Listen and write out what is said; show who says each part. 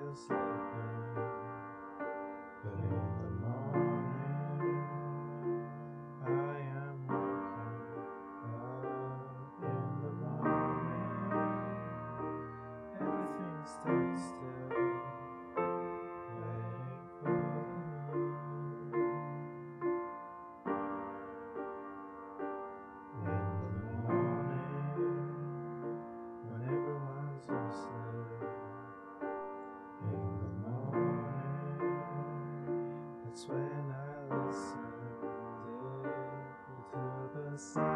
Speaker 1: still sleeping, but in the morning I am waking up. In the morning everything stands still, waiting for the moon. In the morning when everyone's asleep, in the morning, that's when I listen deep to the sound